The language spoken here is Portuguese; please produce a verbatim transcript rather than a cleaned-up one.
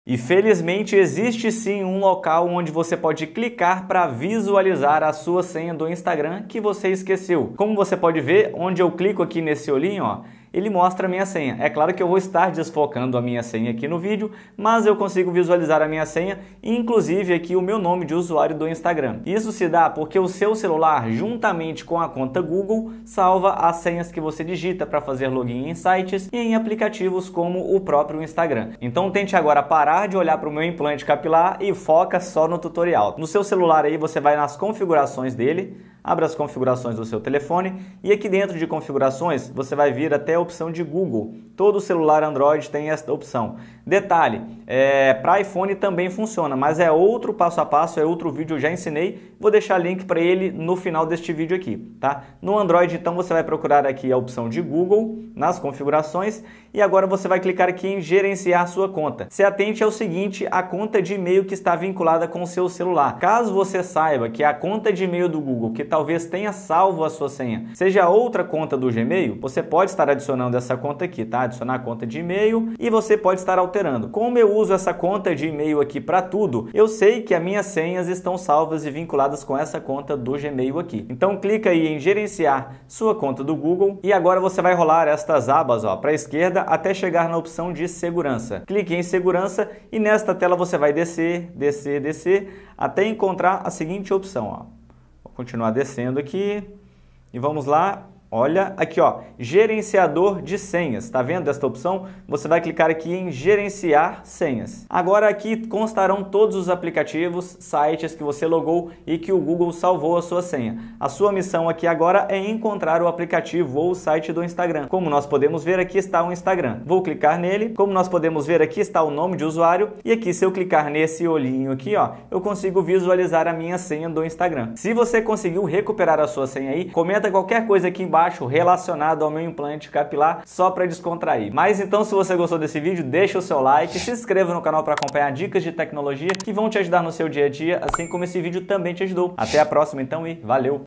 E felizmente existe sim um local onde você pode clicar para visualizar a sua senha do Instagram que você esqueceu. Como você pode ver, onde eu clico aqui nesse olhinho, ó, ele mostra a minha senha. É claro que eu vou estar desfocando a minha senha aqui no vídeo, mas eu consigo visualizar a minha senha, inclusive aqui o meu nome de usuário do Instagram. Isso se dá porque o seu celular, juntamente com a conta Google, salva as senhas que você digita para fazer login em sites e em aplicativos como o próprio Instagram. Então tente agora parar de olhar para o meu implante capilar e foca só no tutorial. No seu celular aí você vai nas configurações dele, abra as configurações do seu telefone e aqui dentro de configurações você vai vir até a opção de Google. Todo celular Android tem esta opção. Detalhe, é, para iPhone também funciona, mas é outro passo a passo, é outro vídeo, eu já ensinei. Vou deixar link para ele no final deste vídeo aqui, tá? No Android então você vai procurar aqui a opção de Google nas configurações e agora você vai clicar aqui em gerenciar sua conta. Se atente ao seguinte, a conta de e-mail que está vinculada com o seu celular. Caso você saiba que a conta de e-mail do Google que talvez tenha salvo a sua senha seja outra conta do Gmail, você pode estar adicionando essa conta aqui, tá? Adicionar a conta de e-mail e você pode estar alterando. Como eu uso essa conta de e-mail aqui para tudo, eu sei que as minhas senhas estão salvas e vinculadas com essa conta do Gmail aqui. Então clica aí em gerenciar sua conta do Google e agora você vai rolar estas abas para a esquerda até chegar na opção de segurança. Clique em segurança e nesta tela você vai descer, descer, descer até encontrar a seguinte opção, ó. Vou continuar descendo aqui e vamos lá. Olha aqui, ó, gerenciador de senhas. Tá vendo esta opção? Você vai clicar aqui em gerenciar senhas. Agora aqui constarão todos os aplicativos, sites que você logou e que o Google salvou a sua senha. A sua missão aqui agora é encontrar o aplicativo ou o site do Instagram. Como nós podemos ver, aqui está o Instagram. Vou clicar nele. Como nós podemos ver, aqui está o nome de usuário. E aqui, se eu clicar nesse olhinho aqui, ó, eu consigo visualizar a minha senha do Instagram. Se você conseguiu recuperar a sua senha aí, comenta qualquer coisa aqui embaixo relacionado ao meu implante capilar, só para descontrair. Mas então, se você gostou desse vídeo, deixa o seu like, se inscreva no canal para acompanhar dicas de tecnologia que vão te ajudar no seu dia a dia, assim como esse vídeo também te ajudou. Até a próxima então e valeu!